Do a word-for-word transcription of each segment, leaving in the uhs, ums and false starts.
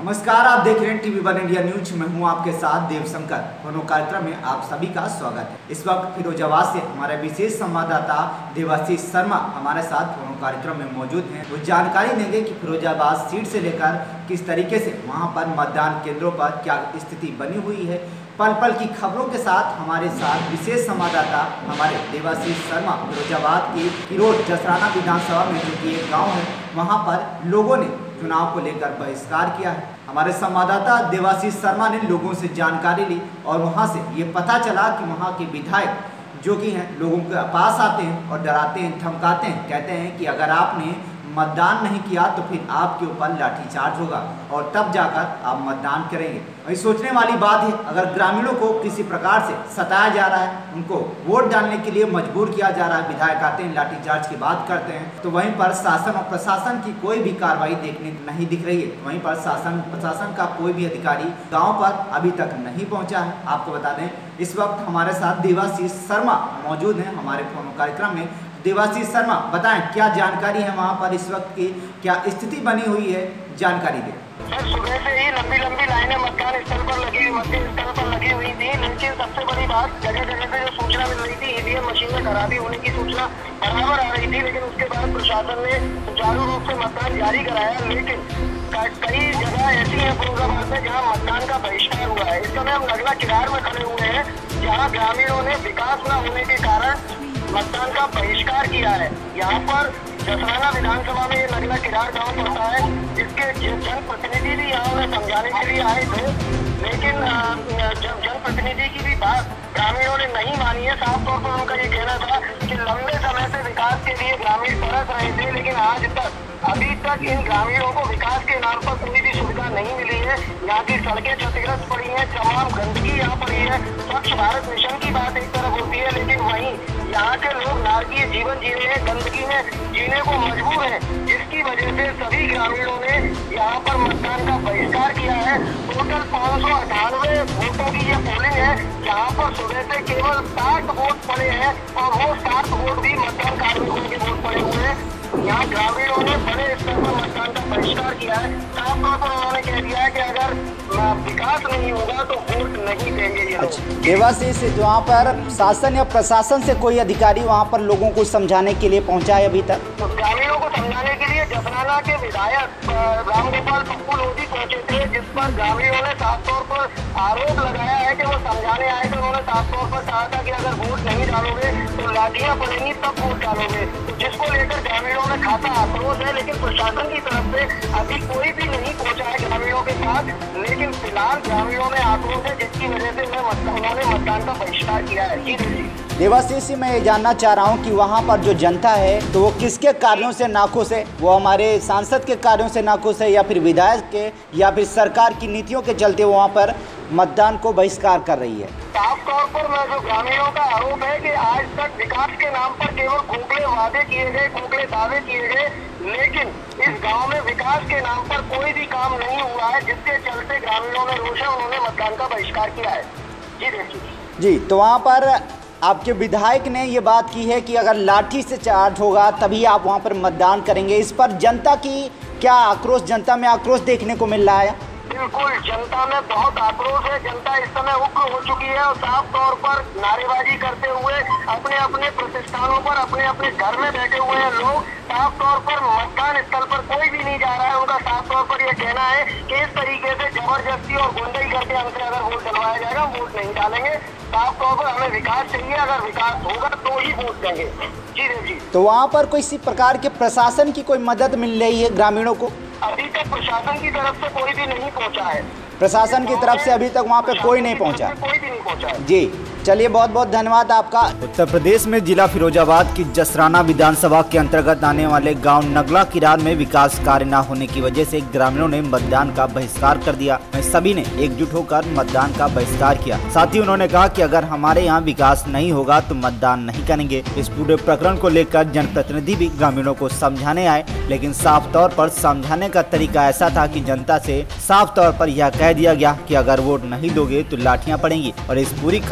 नमस्कार, आप देख रहे हैं टीवी वन इंडिया न्यूज। मैं हूं आपके साथ देवशंकर। फोनो कार्यक्रम में आप सभी का स्वागत है। इस वक्त फिरोजाबाद से हमारे विशेष संवाददाता देवाशीष शर्मा हमारे साथ फोनो कार्यक्रम में मौजूद हैं। वो जानकारी देंगे कि फिरोजाबाद सीट से लेकर किस तरीके से वहां पर मतदान केंद्रों पर क्या स्थिति बनी हुई है। पल पल की खबरों के साथ हमारे साथ विशेष संवाददाता हमारे देवाशीष शर्मा फिरोजाबाद की किरोड़ जसराना विधानसभा में जो कि एक गाँव है, वहाँ पर लोगों ने चुनाव को लेकर बहिष्कार किया है। हमारे संवाददाता देवाशीष शर्मा ने लोगों से जानकारी ली और वहां से ये पता चला कि वहां के विधायक जो कि हैं लोगों के पास आते हैं और डराते हैं, धमकाते हैं, कहते हैं कि अगर आपने मतदान नहीं किया तो फिर आपके ऊपर लाठीचार्ज होगा और तब जाकर आप मतदान करेंगे। वही सोचने वाली बात है, अगर ग्रामीणों को किसी प्रकार से सताया जा रहा है, उनको वोट डालने के लिए मजबूर किया जा रहा है, विधायक आते हैं लाठीचार्ज की बात करते हैं, तो वहीं पर शासन और प्रशासन की कोई भी कार्रवाई देखने नहीं दिख रही है। वहीं पर शासन प्रशासन का कोई भी अधिकारी गाँव पर अभी तक नहीं पहुँचा है। आपको बता दें, इस वक्त हमारे साथ देवाशीष शर्मा मौजूद हैं हमारे फोन कार्यक्रम में। देवाशीष शर्मा, बताएं क्या जानकारी है वहां पर इस वक्त की, क्या स्थिति बनी हुई है, जानकारी दें। सर, सुबह से ही लंबी लंबी लाइनें मतदान स्थल पर लगी मतदान स्थल पर लगी हुई थी, लेकिन सबसे बड़ी बात जगह जगह पे जो सूचना मिल रही थी ईवीएम मशीन में खराबी होने की सूचना बराबर आ रही थी, लेकिन उसके बाद प्रशासन ने सुचारू रूप से मतदान जारी कराया। लेकिन कई जगह ऐसी है फिरोजाबाद में जहाँ मतदान का बहिष्कार हुआ है। इस समय हम नगला किरार में खड़े हुए हैं, जहाँ ग्रामीणों ने विकास न होने के कारण मतदान का बहिष्कार किया है। यहाँ पर जसराना विधानसभा में ये नगला किरार गांव पड़ता है, जिसके जनप्रतिनिधि भी यहाँ उन्हें समझाने के लिए आए थे, लेकिन जब जनप्रतिनिधि की भी बात ग्रामीणों ने नहीं मानी है। साफ तौर पर उनका ये कहना था कि लंबे समय से विकास के लिए ग्रामीण तरस रहे थे, लेकिन आज तक अभी तक इन ग्रामीणों को विकास के नाम पर कोई भी सुविधा नहीं मिली है। यहाँ की सड़कें क्षतिग्रस्त पड़ी हैं, तमाम गंदगी यहाँ पड़ी है। स्वच्छ भारत मिशन की बात एक तरफ होती है, लेकिन वहीं यहाँ के लोग नारकीय जीवन जी रहे हैं, गंदगी में जीने को मजबूर हैं, जिसकी वजह से सभी ग्रामीणों ने यहाँ पर मतदान का बहिष्कार किया है। टोटल पाँच सौ अठानवे वोटों की ये पोलिंग है, जहाँ पर सुबह से केवल साठ वोट पड़े हैं और वो साठ वोट भी मतदान कार्मिकों के वोट पड़े हुए हैं। यहाँ ग्रामीणों ने बड़े स्तर पर मतदान का बहिष्कार किया है। साफ तौर पर उन्होंने कह दिया है कि अगर विकास नहीं होगा तो वोट नहीं देंगे ये लोग। देवाशीष, वहाँ पर शासन या प्रशासन से कोई अधिकारी वहाँ पर लोगों को समझाने के लिए पहुँचा है अभी तक? तो ग्रामीणों को समझाने के लिए जसराना के विधायक रामगोपाल पप्पू लोधी पहुँचे थे, जिस पर ग्रामीणों ने साफ तौर पर आरोप लगाया है कि वो समझाने आए थे। उन्होंने साफ तौर पर कहा था कि अगर वोट नहीं डालोगे तो लाठियाँ पड़ेंगी, तब वोट डालोगे, जिसको लेकर ग्रामीणों में खासा आक्रोश है। लेकिन प्रशासन की तरफ से अभी कोई भी नहीं पहुंचा है ग्रामीणों के पास, लेकिन फिलहाल ग्रामीणों में आक्रोश है, जिसकी वजह से उन्होंने मतदान का बहिष्कार किया है। जी जी देवाशीष, मैं ये जानना चाह रहा हूँ कि वहाँ पर जो जनता है तो वो किसके कार्यों से नाखुश है? वो हमारे सांसद के कार्यों से नाखुश है या फिर विधायक के या फिर सरकार की नीतियों के चलते वहाँ पर मतदान को बहिष्कार कर रही है? साफ तौर पर मैं जो ग्रामीणों का आरोप है कि आज तक विकास के नाम पर केवल खोखले वादे किए गए, खोखले दावे किए गए, लेकिन इस गांव में विकास के नाम पर कोई भी काम नहीं हुआ है, जिसके चलते ग्रामीणों में रोष है, उन्होंने मतदान का बहिष्कार किया है। जी देखिए जी, तो वहाँ पर आपके विधायक ने ये बात की है कि अगर लाठी से चार्ज होगा तभी आप वहाँ पर मतदान करेंगे। इस पर जनता की क्या आक्रोश, जनता में आक्रोश देखने को मिल रहा है? बिल्कुल, जनता में बहुत आक्रोश है। जनता इस समय उग्र हो चुकी है और साफ तौर पर नारेबाजी करते हुए अपने अपने प्रतिष्ठानों पर, अपने अपने घर में बैठे हुए हैं लोग। साफ तौर पर मतदान स्थल पर कोई भी नहीं जा रहा है। उनका साफ तौर पर यह कहना है कि इस तरीके से जबरदस्ती और गुंडाई करके हमसे अगर वोट डलवाया जाएगा, वोट नहीं डालेंगे। साफ तौर पर हमें विकास चाहिए, अगर विकास होगा तो ही वोट देंगे। जी जी। तो वहाँ पर कोई इसी प्रकार के प्रशासन की कोई मदद मिल रही है ग्रामीणों को? अभी तक प्रशासन की तरफ से कोई भी नहीं पहुंचा है। प्रशासन की तरफ से अभी तक वहाँ पे कोई नहीं पहुँचा? कोई भी नहीं पहुंचा है। जी, चलिए बहुत बहुत धन्यवाद आपका। उत्तर प्रदेश में जिला फिरोजाबाद की जसराना विधानसभा के अंतर्गत आने वाले गांव नगला किरार में विकास कार्य न होने की वजह से ग्रामीणों ने मतदान का बहिष्कार कर दिया। सभी ने एकजुट होकर मतदान का बहिष्कार किया। साथ ही उन्होंने कहा कि अगर हमारे यहाँ विकास नहीं होगा तो मतदान नहीं करेंगे। इस पूरे प्रकरण को लेकर जनप्रतिनिधि भी ग्रामीणों को समझाने आए, लेकिन साफ तौर पर समझाने का तरीका ऐसा था कि जनता से साफ तौर पर यह कह दिया गया कि अगर वोट नहीं दोगे तो लाठियाँ पड़ेंगी। और इस पूरी खबर की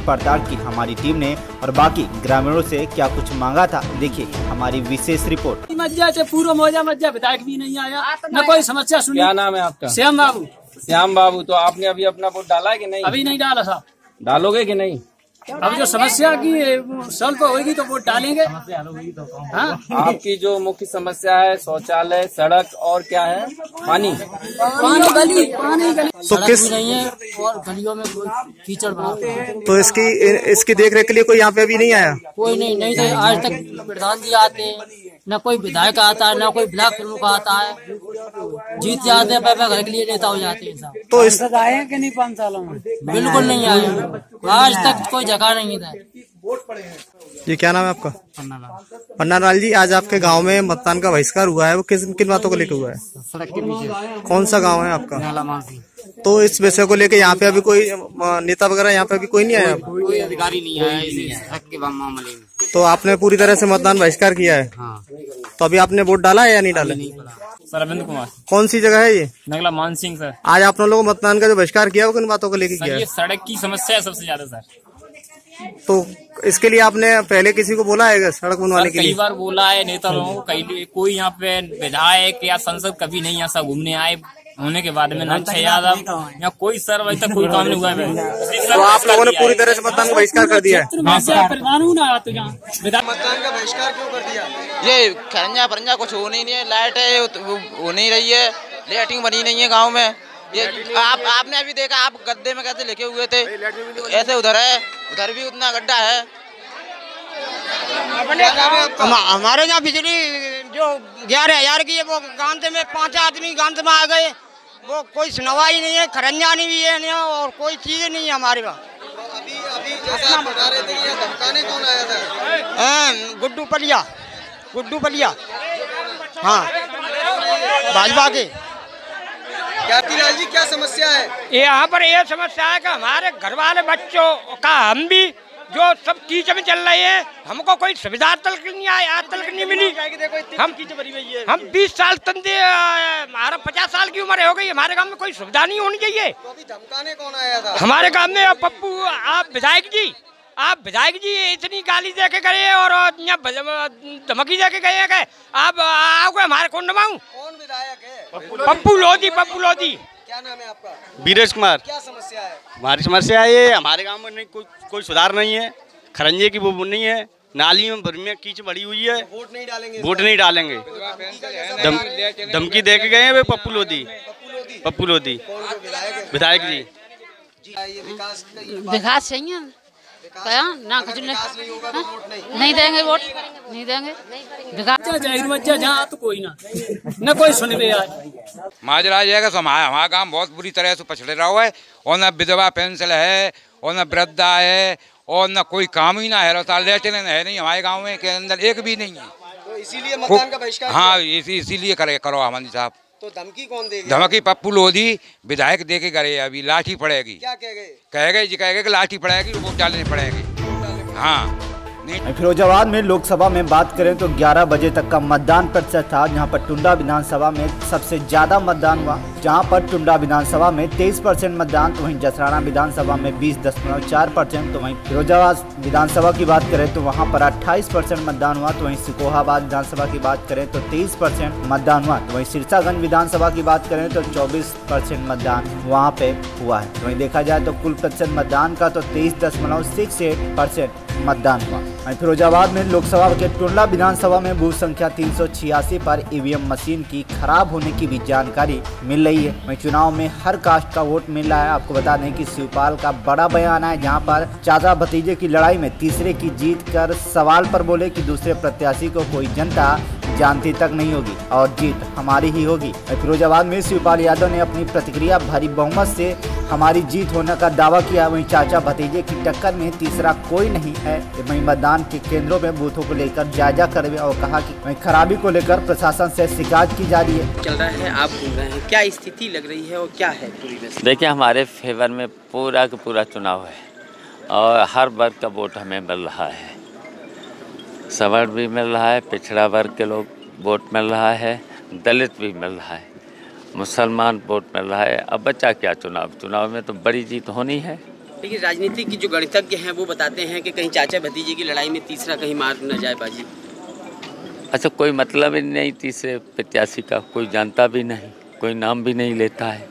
पड़ताल की हमारी टीम ने और बाकी ग्रामीणों से क्या कुछ मांगा था, देखिए हमारी विशेष रिपोर्ट। मज्जा से पूरा मौजा मज्जा, विधायक भी नहीं आया, न कोई समस्या सुनी। क्या नाम है आपका? श्याम बाबू। श्याम बाबू, तो आपने अभी अपना वोट डाला है कि नहीं? अभी नहीं डाला साहब। डालोगे कि नहीं? अब जो समस्या की सॉल्व होगी तो वोट डालेंगे। हाँ? आपकी जो मुख्य समस्या है शौचालय, सड़क और क्या है? पानी पानी गली पानी गली तो किस भी नहीं है और गलियों में कीचड़ बनाते हैं। तो इसकी इसकी देख रेख के लिए कोई यहाँ पे अभी नहीं आया? कोई नहीं नहीं तो आज तक प्रधान जी आते हैं, न कोई विधायक आता है, न कोई ब्लॉक प्रमुख आता है। जीत जाते हैं पैसा घर के लिए नेता हो जाते हैं साहब। तो इस आए हैं कि नहीं पाँच सालों में? बिल्कुल नहीं आए, आज तक कोई जगह नहीं था। ये क्या नाम है आपका? पन्ना लाल जी, आज आपके गांव में मतदान का बहिष्कार हुआ है, वो किस किन बातों को लेकर हुआ है? सड़क के पीछे। कौन सा गांव है आपका? तो इस विषय को लेकर यहाँ पे अभी कोई नेता वगैरह यहाँ पे अभी कोई नहीं आया? कोई अधिकारी नहीं आया इस सड़क के मामले में। तो आपने पूरी तरह से मतदान बहिष्कार किया है? हाँ। तो अभी आपने वोट डाला है या नहीं डाला? सर अरविंद कुमार। कौन सी जगह है ये? नगला मान सिंह सर। आज आप लोगों को मतदान का जो बहिष्कार किया वो किन बातों को लेकर किया है? ये सड़क की समस्या है सबसे ज्यादा सर। तो इसके लिए आपने पहले किसी को बोला है सड़क बनवाने के लिए? कई बार बोला है नेता लोगों को, कई कोई यहाँ पे विधायक या संसद कभी नहीं यहाँ घूमने आए होने के बाद में नंद यादव या कोई सर अभी तक कोई काम नहीं हुआ है। तो आप लोगों ने पूरी तरह से मतदान का बहिष्कार कर दिया है? मतदान का बहिष्कार क्यों कर दिया? ये खरंजा परंजा कुछ हो नहीं है, लाइट है हो नहीं रही है, लाइटिंग बनी नहीं है गांव में। ये आप आपने अभी देखा, आप गद्दे में कैसे लेके हुए थे, ऐसे उधर है, उधर भी उतना गड्ढा है। हम, हमारे यहाँ बिजली जो ग्यारह हजार की है वो गांव में पांच आदमी गांव में आ गए, वो कोई सुनवाई नहीं है, खरंजा नहीं भी है और कोई चीज नहीं है हमारे पास। अभी अभी जैसे आप बता रहे थे, ये धमकाने कौन आया था? गुड्डू पलिया, गुड्डू पलिया, हाँ भाजपा के। लाल जी, क्या समस्या है? यहाँ पर ये समस्या है कि हमारे घर वाले बच्चों का हम भी जो सब कीचड़ में चल रहे हैं, हमको कोई सुविधा तक नहीं आया, आज तक नहीं मिली। हम हम बीस साल तंदे, हमारा पचास साल की उम्र हो गई, हमारे गांव में कोई सुविधा नहीं होनी चाहिए। तो अभी धमकाने कौन आया था? हमारे गांव में पप्पू, आप विधायक जी, आप विधायक जी इतनी गाली दे के गए और धमकी दे के गए कि आप आओगे हमारे कुंड में। कौन विधायक है? पप्पू लोधी, पप्पू लोधी। क्या नाम है आपका? बीरेश कुमार। क्या समस्या है? हमारी समस्या है ये, हमारे गांव में नहीं कोई कोई सुधार नहीं है, खरंजे की वो नहीं है, नाली में भर में कीच बढ़ी हुई है। वोट नहीं डालेंगे? वोट नहीं डालेंगे। धम, धमकी दे के गए हैं वे पप्पू लोधी, पप्पू लोधी विधायक जी। विकास चाहिए क्या ना, कुछ नहीं नहीं देंगे वोट, नहीं देंगे विकास। जहाँ तो कोई ना न कोई सुनवे आज माजरा जाएगा। तो हमारा हमारा काम बहुत बुरी तरह से पछड़े रहा है, और न विधवा पेंशन है, और न वृद्धा है, और न कोई काम ही ना है, लेटरिन है नहीं हमारे गांव में के अंदर एक भी नहीं है। तो इसीलिए मतदान का बहिष्कार? हाँ, इसी इसीलिए करे करो अमन साहब। तो धमकी कौन देगा? धमकी पप्पू लोधी विधायक दे के करे, अभी लाठी पड़ेगी। क्या कह गए? कह गए जी, कह गए कि लाठी पड़ेगी, वोट डालनी पड़ेगी। हाँ। फिरोजाबाद में लोकसभा में बात करें तो ग्यारह बजे तक का मतदान प्रतिशत था, जहां पर टुंडा विधानसभा में सबसे ज्यादा मतदान हुआ, जहां पर टुंडा विधानसभा में तेईस परसेंट मतदान, तो वहीं जसराना विधानसभा में बीस दशमलव चार परसेंट, तो वहीं फिरोजाबाद विधानसभा की बात करें तो वहां पर अट्ठाईस परसेंट मतदान हुआ, तो वहीं सिकोहाबाद विधानसभा की बात करें तो तेईस परसेंट मतदान हुआ, तो वहीं सिरसागंज विधानसभा की बात करें तो चौबीस परसेंट मतदान वहाँ पे हुआ है। तो वहीं देखा जाए तो कुल प्रतिशत मतदान का तो तेईस दशमलव सिक्स एट परसेंट मतदान हुआ। फिरोजाबाद में लोकसभा के टुंडा विधानसभा में बूथ संख्या तीन सौ छियासी पर ईवीएम मशीन की खराब होने की भी जानकारी मिल रही है। वहीं चुनाव में हर कास्ट का वोट मिल रहा है। आपको बता दें कि शिवपाल का बड़ा बयान है, जहां पर चाचा भतीजे की लड़ाई में तीसरे की जीत कर सवाल पर बोले कि दूसरे प्रत्याशी को कोई जनता जानती तक नहीं होगी और जीत हमारी ही होगी। फिरोजाबाद में शिवपाल यादव ने अपनी प्रतिक्रिया भारी बहुमत से हमारी जीत होने का दावा किया। वहीं चाचा भतीजे की टक्कर में तीसरा कोई नहीं है। वहीं मतदान के केंद्रों में बूथों को लेकर जायजा करवे और कहा कि वहीं खराबी को लेकर प्रशासन से शिकायत की जा रही है। चल रहा है, आप घूम रहे हैं, क्या स्थिति लग रही है और क्या है पूरी? देखिए, हमारे फेवर में पूरा का पूरा चुनाव है और हर वर्ग का वोट हमें मिल रहा है। सवर्ण भी मिल रहा है, पिछड़ा वर्ग के लोग वोट मिल रहा है, दलित भी मिल रहा है, मुसलमान वोट मिल रहा है। अब बचा क्या चुनाव? चुनाव में तो बड़ी जीत होनी है। लेकिन राजनीति की जो गणितज्ञ हैं वो बताते हैं कि कहीं चाचा भतीजे की लड़ाई में तीसरा कहीं मार न जाए बाजी। अच्छा, कोई मतलब ही नहीं तीसरे प्रत्याशी का, कोई जानता भी नहीं, कोई नाम भी नहीं लेता है।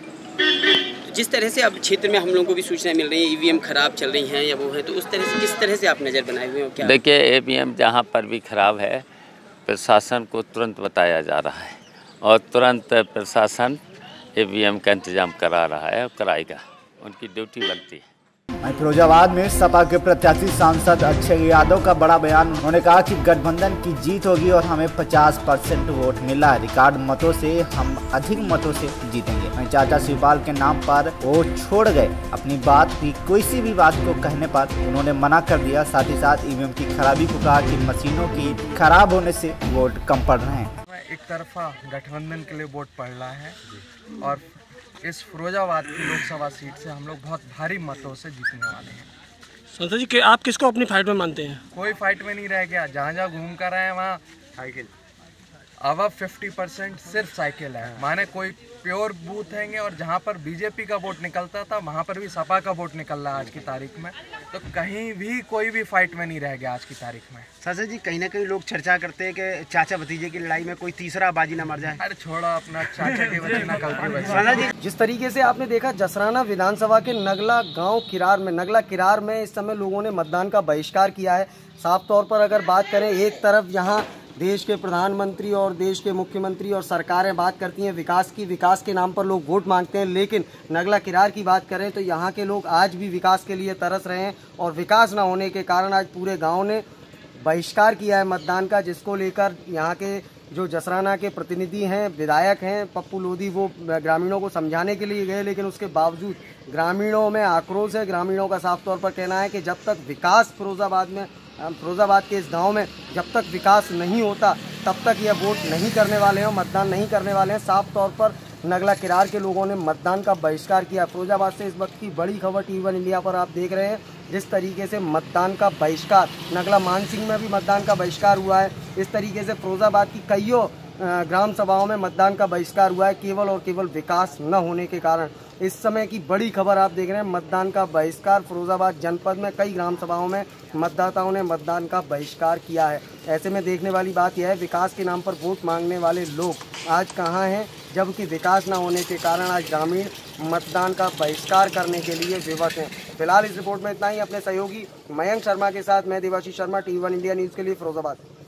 जिस तरह से अब क्षेत्र में हम लोगों को भी सूचना मिल रही है ईवीएम खराब चल रही हैं या वो है, तो उस तरह से किस तरह से आप नज़र बनाए हुए हो क्या? देखिए, ईवीएम जहाँ पर भी खराब है प्रशासन को तुरंत बताया जा रहा है और तुरंत प्रशासन ईवीएम का इंतजाम करा रहा है और कराएगा, उनकी ड्यूटी बनती है। फिरोजाबाद में सपा के प्रत्याशी सांसद अक्षय यादव का बड़ा बयान। उन्होंने कहा कि गठबंधन की जीत होगी और हमें पचास परसेंट वोट मिला है, रिकॉर्ड मतों से हम अधिक मतों से जीतेंगे। वहीं चाचा शिवपाल के नाम पर वो छोड़ गए अपनी बात की, कोई सी भी बात को कहने पर उन्होंने मना कर दिया। साथ ही साथ ईवीएम की खराबी को कहा कि मशीनों की खराब होने से वोट कम पड़ रहे हैं। एक तरफा गठबंधन के लिए वोट पड़ रहा है और इस फिरोजाबाद की लोकसभा सीट से हम लोग बहुत भारी मतों से जीतने वाले हैं। संसद जी, कि आप किसको अपनी फाइट में मानते हैं? कोई फाइट में नहीं रह गया, जहाँ जहाँ घूम कर रहे हैं वहाँ साइकिल। अब अब पचास परसेंट सिर्फ साइकिल है, माने कोई प्योर बूथ हैंगे और जहाँ पर बीजेपी का वोट निकलता था वहाँ पर भी सपा का वोट निकल रहा है आज की तारीख में। तो कहीं भी कोई भी फाइट में नहीं रह गया आज की तारीख में। संसद जी, कहीं ना कहीं लोग चर्चा करते हैं कि चाचा भतीजे की लड़ाई में कोई तीसरा बाजी ना मर जाए। अरे छोड़ा अपना, चाचा की वजह ना गलती। जिस तरीके से आपने देखा जसराना विधानसभा के नगला गांव किरार में नगला किरार में इस समय लोगों ने मतदान का बहिष्कार किया है। साफ तौर पर अगर बात करें, एक तरफ यहाँ देश के प्रधानमंत्री और देश के मुख्यमंत्री और सरकारें बात करती हैं विकास की, विकास के नाम पर लोग वोट मांगते हैं, लेकिन नगला किरार की बात करें तो यहाँ के लोग आज भी विकास के लिए तरस रहे हैं और विकास ना होने के कारण आज पूरे गांव ने बहिष्कार किया है मतदान का, जिसको लेकर यहाँ के जो जसराना के प्रतिनिधि हैं, विधायक हैं पप्पू लोधी, वो ग्रामीणों को समझाने के लिए गए, लेकिन उसके बावजूद ग्रामीणों में आक्रोश है। ग्रामीणों का साफ तौर पर कहना है कि जब तक विकास फिरोजाबाद में फिरोजाबाद के इस गांव में जब तक विकास नहीं होता तब तक यह वोट नहीं करने वाले हैं, मतदान नहीं करने वाले हैं। साफ तौर पर नगला किरार के लोगों ने मतदान का बहिष्कार किया। फिरोजाबाद से इस वक्त की बड़ी खबर टीवी वन इंडिया पर आप देख रहे हैं, जिस तरीके से मतदान का बहिष्कार नगला मानसिंह में भी मतदान का बहिष्कार हुआ है। इस तरीके से फिरोजाबाद की कईयों ग्राम सभाओं में मतदान का बहिष्कार हुआ है, केवल और केवल विकास न होने के कारण। इस समय की बड़ी खबर आप देख रहे हैं, मतदान का बहिष्कार फिरोजाबाद जनपद में कई ग्राम सभाओं में मतदाताओं ने मतदान का बहिष्कार किया है। ऐसे में देखने वाली बात यह है, विकास के नाम पर वोट मांगने वाले लोग आज कहां हैं, जबकि विकास न होने के कारण आज ग्रामीण मतदान का बहिष्कार करने के लिए विवश हैं। फिलहाल इस रिपोर्ट में इतना ही। अपने सहयोगी मयंक शर्मा के साथ मैं Devashish Sharma, TV one India news के लिए फिरोजाबाद।